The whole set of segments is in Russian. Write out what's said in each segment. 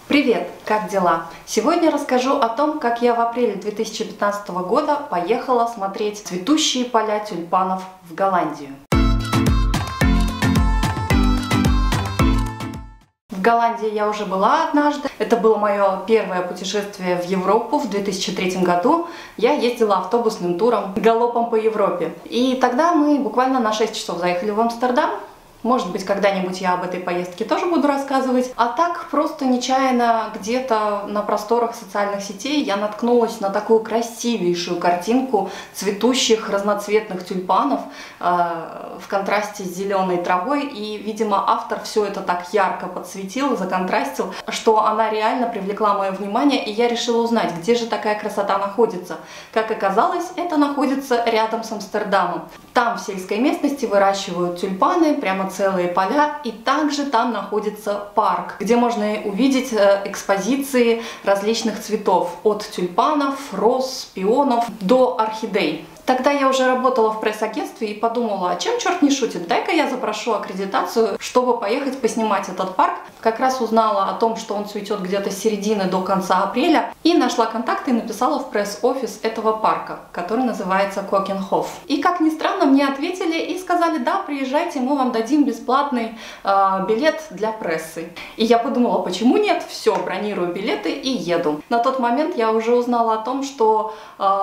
Привет, как дела? Сегодня расскажу о том, как я в апреле 2015 года поехала смотреть цветущие поля тюльпанов в Голландию. В Голландии я уже была однажды. Это было мое первое путешествие в Европу в 2003 году. Я ездила автобусным туром галопом по Европе. И тогда мы буквально на 6 часов заехали в Амстердам. Может быть, когда-нибудь я об этой поездке тоже буду рассказывать. А так, просто нечаянно где-то на просторах социальных сетей я наткнулась на такую красивейшую картинку цветущих разноцветных тюльпанов в контрасте с зеленой травой. И, видимо, автор все это так ярко подсветил, законтрастил, что она реально привлекла мое внимание, и я решила узнать, где же такая красота находится. Как оказалось, это находится рядом с Амстердамом. Там, в сельской местности, выращивают тюльпаны, прямо целые поля, и также там находится парк, где можно увидеть экспозиции различных цветов, от тюльпанов, роз, пионов до орхидей. Тогда я уже работала в пресс-агентстве и подумала, а чем черт не шутит, дай-ка я запрошу аккредитацию, чтобы поехать поснимать этот парк. Как раз узнала о том, что он цветет где-то с середины до конца апреля, и нашла контакты и написала в пресс-офис этого парка, который называется Кокенхоф. И, как ни странно, мне ответили и сказали, да, приезжайте, мы вам дадим бесплатный билет для прессы. И я подумала, почему нет, все, бронирую билеты и еду. На тот момент я уже узнала о том, что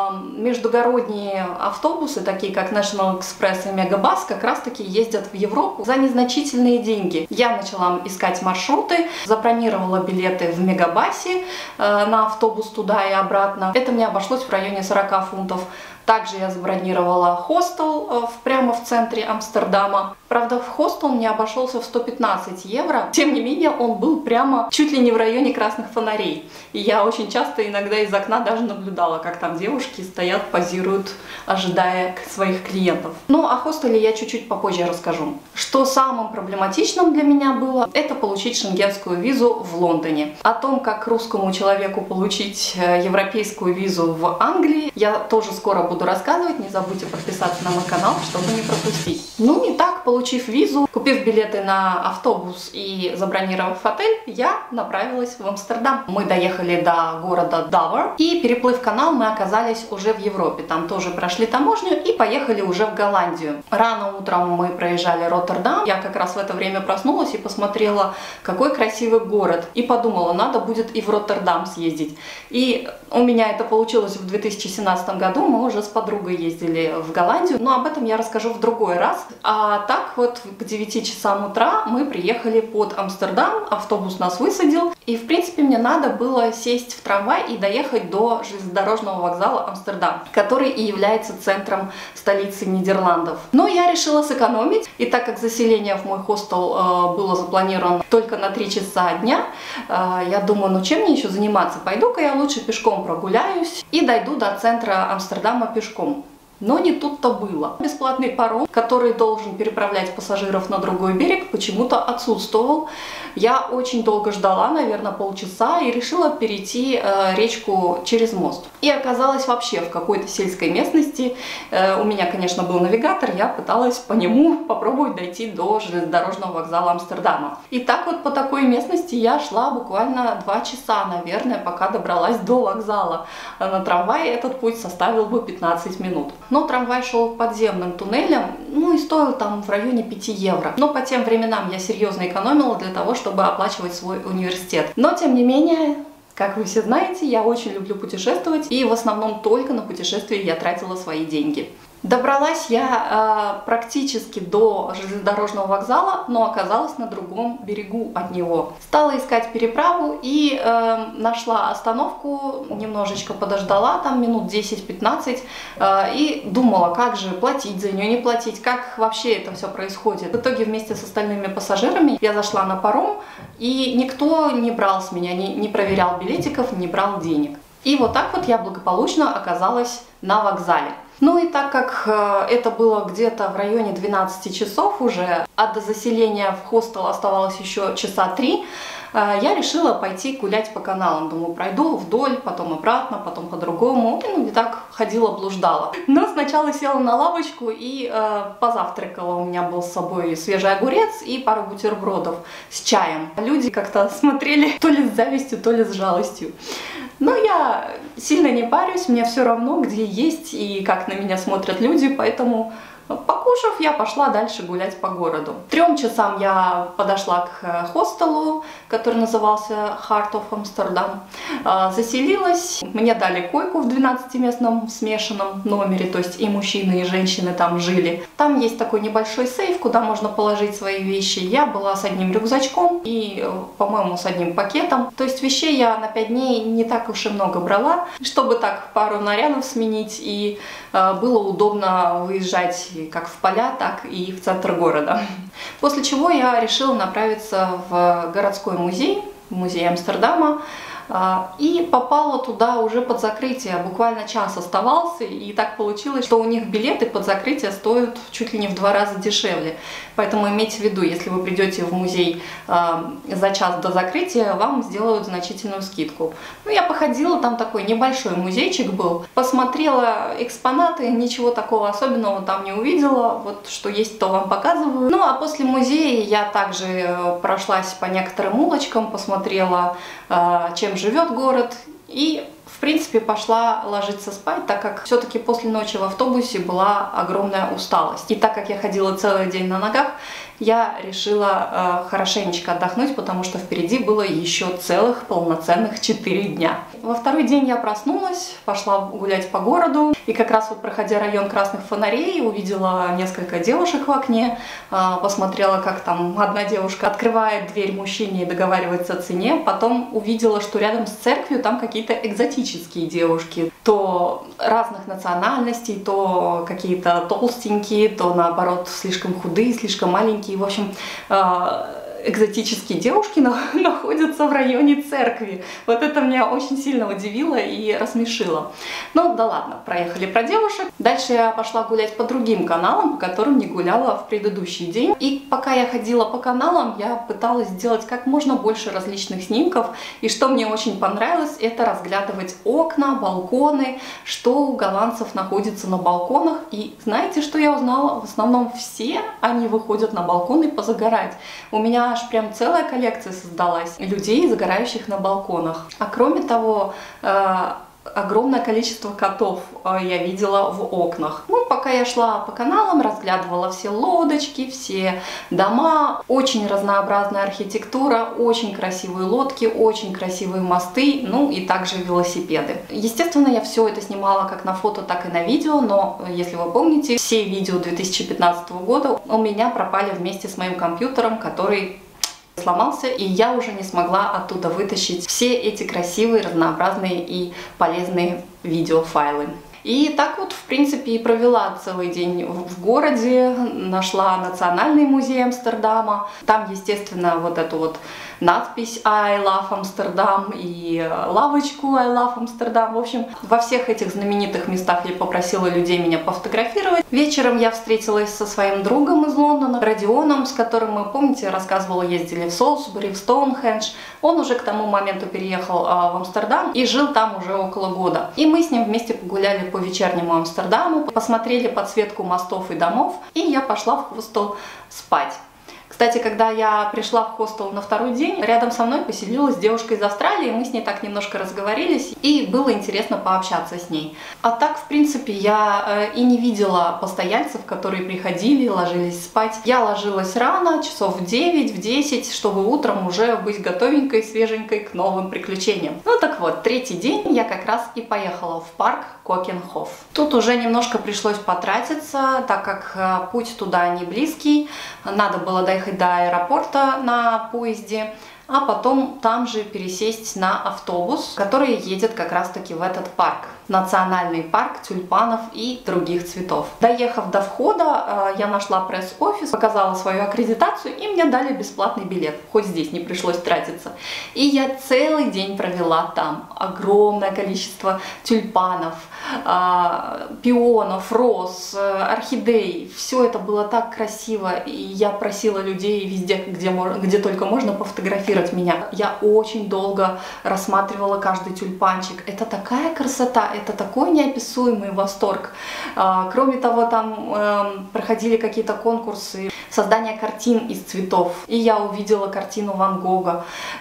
междугородние автобусы, такие как National Express и Мегабас, как раз таки ездят в Европу за незначительные деньги. Я начала искать маршруты, забронировала билеты в Мегабасе на автобус туда и обратно. Это мне обошлось в районе 40 фунтов. Также я забронировала хостел прямо в центре Амстердама. Правда, в хостел мне обошелся в 115 евро. Тем не менее, он был прямо чуть ли не в районе красных фонарей. И я очень часто иногда из окна даже наблюдала, как там девушки стоят, позируют, ожидая своих клиентов. Ну, о хостеле я чуть-чуть попозже расскажу. Что самым проблематичным для меня было, это получить шенгенскую визу в Лондоне. О том, как русскому человеку получить европейскую визу в Англии, я тоже скоро буду рассказывать. Не забудьте подписаться на мой канал, чтобы не пропустить. Ну, не так, получив визу, купив билеты на автобус и забронировав отель, я направилась в Амстердам. Мы доехали до города Довер, и, переплыв канал, мы оказались уже в Европе. Там тоже прошли таможню и поехали уже в Голландию. Рано утром мы проезжали Роттердам. Я как раз в это время проснулась и посмотрела, какой красивый город. И подумала, надо будет и в Роттердам съездить. И у меня это получилось в 2017 году. Мы уже с подругой ездили в Голландию, но об этом я расскажу в другой раз. А так вот к 9 часам утра мы приехали под Амстердам, автобус нас высадил, и в принципе мне надо было сесть в трамвай и доехать до железнодорожного вокзала Амстердам, который и является центром столицы Нидерландов. Но я решила сэкономить, и так как заселение в мой хостел было запланировано только на 3 часа дня, я думаю, ну чем мне еще заниматься, пойду-ка я лучше пешком прогуляюсь и дойду до центра Амстердама пешком. Но не тут-то было. Бесплатный паром, который должен переправлять пассажиров на другой берег, почему-то отсутствовал. Я очень долго ждала, наверное, полчаса, и решила перейти речку через мост. И оказалась вообще в какой-то сельской местности. У меня, конечно, был навигатор, я пыталась по нему попробовать дойти до железнодорожного вокзала Амстердама. И так вот по такой местности я шла буквально 2 часа, наверное, пока добралась до вокзала. На трамвае этот путь составил бы 15 минут. Но трамвай шел подземным туннелем, ну и стоил там в районе 5 евро. Но по тем временам я серьезно экономила для того, чтобы оплачивать свой университет. Но тем не менее, как вы все знаете, я очень люблю путешествовать, и в основном только на путешествия я тратила свои деньги. Добралась я практически до железнодорожного вокзала, но оказалась на другом берегу от него. Стала искать переправу и нашла остановку, немножечко подождала, там минут 10-15, и думала, как же платить за нее, не платить, как вообще это все происходит. В итоге вместе с остальными пассажирами я зашла на паром, и никто не брал с меня, не проверял билетиков, не брал денег. И вот так вот я благополучно оказалась на вокзале. Ну и так как это было где-то в районе 12 часов уже, а до заселения в хостел оставалось еще часа 3, я решила пойти гулять по каналам. Думаю, пройду вдоль, потом обратно, потом по-другому. И так ходила, блуждала. Но сначала села на лавочку и позавтракала. У меня был с собой свежий огурец и пару бутербродов с чаем. Люди как-то смотрели то ли с завистью, то ли с жалостью. Но я сильно не парюсь, мне все равно, где есть и как на меня смотрят люди, поэтому, покушав, я пошла дальше гулять по городу. К 3 часам я подошла к хостелу, который назывался Heart of Amsterdam. Заселилась, мне дали койку в 12-местном смешанном номере, то есть и мужчины, и женщины там жили. Там есть такой небольшой сейф, куда можно положить свои вещи. Я была с одним рюкзачком и, по-моему, с одним пакетом. То есть вещей я на 5 дней не так уж и много брала, чтобы так пару нарядов сменить, и было удобно выезжать как в поля, так и в центр города. После чего я решила направиться в городской музей, музей Амстердама, и попала туда уже под закрытие, буквально час оставался, и так получилось, что у них билеты под закрытие стоят чуть ли не в 2 раза дешевле. Поэтому имейте в виду, если вы придете в музей за час до закрытия, вам сделают значительную скидку. Ну, я походила, там такой небольшой музейчик был, посмотрела экспонаты, ничего такого особенного там не увидела, вот что есть, то вам показываю. Ну, а после музея я также прошлась по некоторым улочкам, посмотрела, чем живет город, и в принципе пошла ложиться спать, так как все-таки после ночи в автобусе была огромная усталость. И так как я ходила целый день на ногах, я решила хорошенечко отдохнуть, потому что впереди было еще целых полноценных 4 дня. Во второй день я проснулась, пошла гулять по городу, и как раз вот проходя район красных фонарей, увидела несколько девушек в окне, посмотрела, как там одна девушка открывает дверь мужчине и договаривается о цене, потом увидела, что рядом с церковью там какие-то экзотические девушки, то разных национальностей, то какие-то толстенькие, то наоборот слишком худые, слишком маленькие. В общем, экзотические девушки находятся в районе церкви. Вот это меня очень сильно удивило и рассмешило. Ну да ладно, проехали про девушек. Дальше я пошла гулять по другим каналам, по которым не гуляла в предыдущий день. И пока я ходила по каналам, я пыталась сделать как можно больше различных снимков. И что мне очень понравилось, это разглядывать окна, балконы, что у голландцев находится на балконах. И знаете, что я узнала? В основном все они выходят на балконы позагорать. У меня аж прям целая коллекция создалась людей, загорающих на балконах. А кроме того, огромное количество котов я видела в окнах. Ну, пока я шла по каналам, разглядывала все лодочки, все дома. Очень разнообразная архитектура, очень красивые лодки, очень красивые мосты, ну и также велосипеды. Естественно, я все это снимала как на фото, так и на видео, но, если вы помните, все видео 2015 года у меня пропали вместе с моим компьютером, который сломался, и я уже не смогла оттуда вытащить все эти красивые, разнообразные и полезные видеофайлы. И так вот, в принципе, и провела целый день в городе, нашла Национальный музей Амстердама. Там, естественно, вот эту вот надпись I love Amsterdam и лавочку I love Amsterdam. В общем, во всех этих знаменитых местах я попросила людей меня пофотографировать. Вечером я встретилась со своим другом из Лондона, Родионом, с которым мы, помните, рассказывала, ездили в Солсбери, в Стоунхендж. Он уже к тому моменту переехал в Амстердам и жил там уже около года. И мы с ним вместе погуляли по вечернему Амстердаму, посмотрели подсветку мостов и домов, и я пошла в хостел спать. Кстати, когда я пришла в хостел на второй день, рядом со мной поселилась девушка из Австралии, мы с ней так немножко разговорились, и было интересно пообщаться с ней. А так, в принципе, я и не видела постояльцев, которые приходили, ложились спать. Я ложилась рано, часов в 9, в 10, чтобы утром уже быть готовенькой, свеженькой к новым приключениям. Ну так вот, третий день я как раз и поехала в парк Кокенхоф. Тут уже немножко пришлось потратиться, так как путь туда не близкий, надо было доехать до аэропорта на поезде, а потом там же пересесть на автобус, который едет как раз таки в этот парк. Национальный парк тюльпанов и других цветов. Доехав до входа, я нашла пресс-офис, показала свою аккредитацию, и мне дали бесплатный билет. Хоть здесь не пришлось тратиться. И я целый день провела там. Огромное количество тюльпанов, пионов, роз, орхидей. Все это было так красиво, и я просила людей везде, где только можно, пофотографировать меня. Я очень долго рассматривала каждый тюльпанчик. Это такая красота, это такой неописуемый восторг. Кроме того, там проходили какие-то конкурсы создания картин из цветов. И я увидела картину Ван Гога.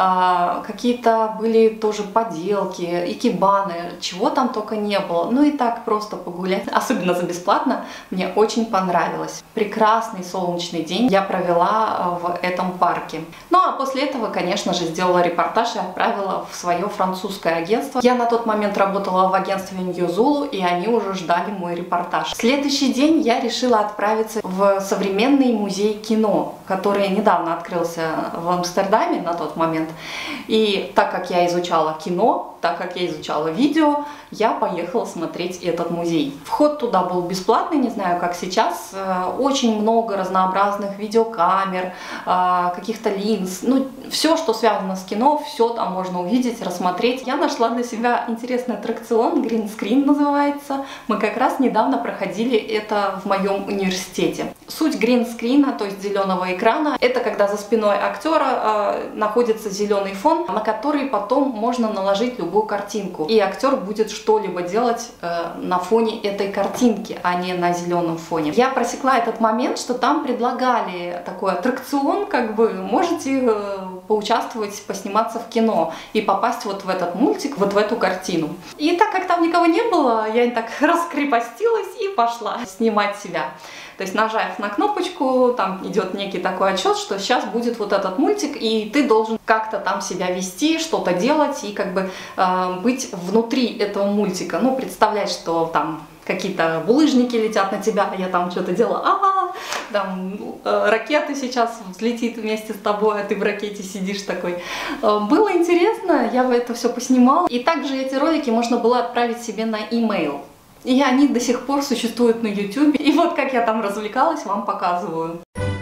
Какие-то были тоже поделки, икебаны, чего там только не было. Ну и так просто погулять, особенно за бесплатно, мне очень понравилось. Прекрасный солнечный день я провела в этом парке. Ну а после этого, конечно же, сделала репортаж и отправила в свое французское агентство. Я на тот момент работала в агентстве New Zulu, и они уже ждали мой репортаж. В следующий день я решила отправиться в современный музей кино, который недавно открылся в Амстердаме на тот момент. И так как я изучала кино, так как я изучала видео, я поехала смотреть этот музей. Вход туда был бесплатный, не знаю, как сейчас. Очень много разнообразных видеокамер, каких-то линз. Ну, все, что связано с кино, все там можно увидеть, рассмотреть. Я нашла для себя интересный аттракцион, Green Screen называется. Мы как раз недавно проходили это в моем университете. Суть Green Screen, то есть зеленого экрана, это когда за спиной актера находится зеленый фон, на который потом можно наложить любую картинку. И актер будет что-либо делать на фоне этой картинки, а не на зеленом фоне. Я просекла этот момент, что там предлагали такой аттракцион, как бы можете поучаствовать, посниматься в кино и попасть вот в этот мультик, вот в эту картину. И так как там никого не было, я так раскрепостилась и пошла снимать себя. То есть, нажав на кнопочку, там идет некий такой отчет, что сейчас будет вот этот мультик, и ты должен как-то там себя вести, что-то делать и как бы быть внутри этого мультика. Ну, представлять, что там какие-то булыжники летят на тебя, я там что-то делала, там ракета сейчас взлетит вместе с тобой, а ты в ракете сидишь такой. Было интересно, я это все поснимала. И также эти ролики можно было отправить себе на e-mail. И они до сих пор существуют на YouTube. И вот как я там развлекалась, вам показываю.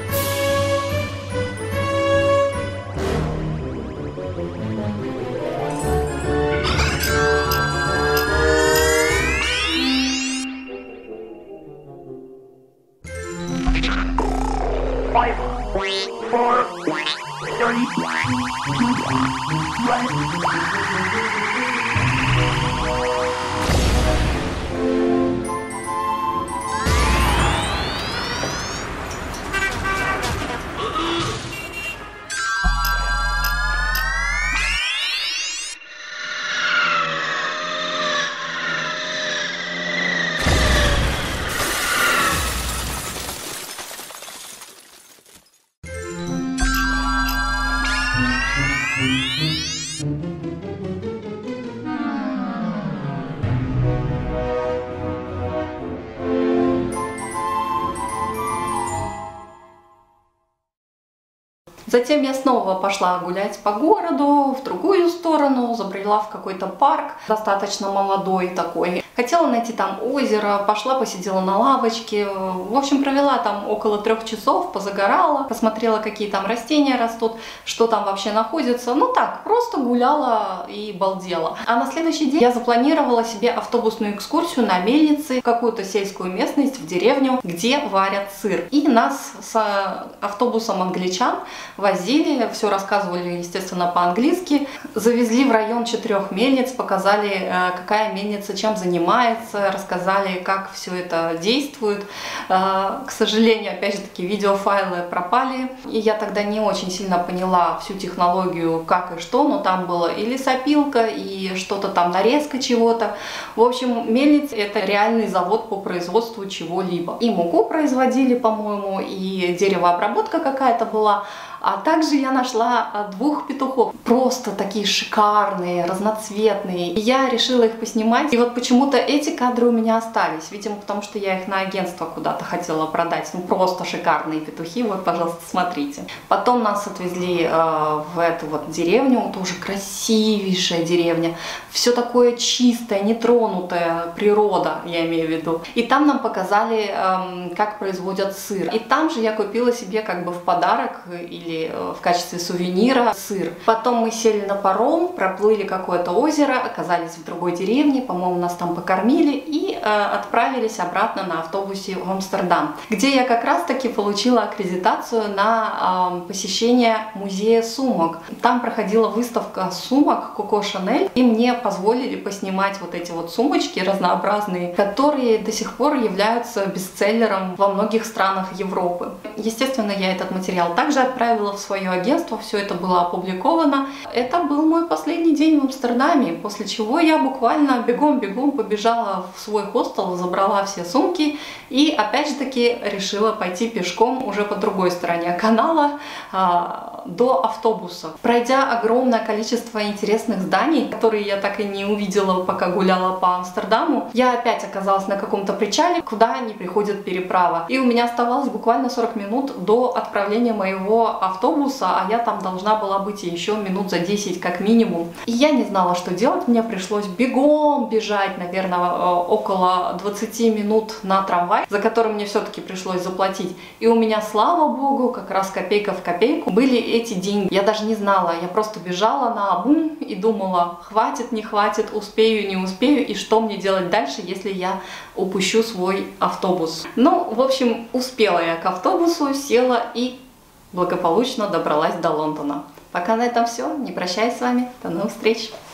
Затем я снова пошла гулять по городу, в другую сторону, забрела в какой-то парк, достаточно молодой такой. Хотела найти там озеро, пошла, посидела на лавочке. В общем, провела там около 3 часов, позагорала, посмотрела, какие там растения растут, что там вообще находится. Ну так, просто гуляла и балдела. А на следующий день я запланировала себе автобусную экскурсию на мельнице, какую-то сельскую местность, в деревню, где варят сыр. И нас с автобусом англичан возили, все рассказывали, естественно, по-английски. Завезли в район 4 мельниц, показали, какая мельница чем занимается, рассказали, как все это действует. К сожалению, опять же таки, видеофайлы пропали, и я тогда не очень сильно поняла всю технологию, как и что, но там было и лесопилка, и что-то там, нарезка чего-то. В общем, мельница — это реальный завод по производству чего-либо. И муку производили, по-моему, и деревообработка какая-то была. А также я нашла 2 петухов, просто такие шикарные, разноцветные. И я решила их поснимать. И вот почему-то эти кадры у меня остались. Видимо, потому что я их на агентство куда-то хотела продать. Ну, просто шикарные петухи. Вот, пожалуйста, смотрите. Потом нас отвезли в эту вот деревню. Тоже красивейшая деревня. Все такое чистое, нетронутое, природа, я имею в виду. И там нам показали, как производят сыр. И там же я купила себе как бы в подарок или привезли в качестве сувенира сыр. Потом мы сели на паром, проплыли какое-то озеро, оказались в другой деревне, по-моему, нас там покормили и отправились обратно на автобусе в Амстердам, где я как раз-таки получила аккредитацию на посещение музея сумок. Там проходила выставка сумок Коко Шанель, и мне позволили поснимать вот эти вот сумочки разнообразные, которые до сих пор являются бестселлером во многих странах Европы. Естественно, я этот материал также отправила в свое агентство, все это было опубликовано. Это был мой последний день в Амстердаме, после чего я буквально бегом-бегом побежала в свой хостел, забрала все сумки и опять же таки решила пойти пешком уже по другой стороне канала до автобуса. Пройдя огромное количество интересных зданий, которые я так и не увидела, пока гуляла по Амстердаму, я опять оказалась на каком-то причале, куда не приходит переправа. И у меня оставалось буквально 40 минут до отправления моего автобуса, а я там должна была быть еще минут за 10 как минимум. И я не знала, что делать. Мне пришлось бегом бежать, наверное, около 20 минут на трамвай, за который мне все-таки пришлось заплатить. И у меня, слава богу, как раз копейка в копейку были эти деньги. Я даже не знала, я просто бежала наобум и думала, хватит, не хватит, успею, не успею, и что мне делать дальше, если я упущу свой автобус. Ну, в общем, успела я к автобусу, села и благополучно добралась до Лондона. Пока на этом все. Не прощаюсь с вами. До новых встреч!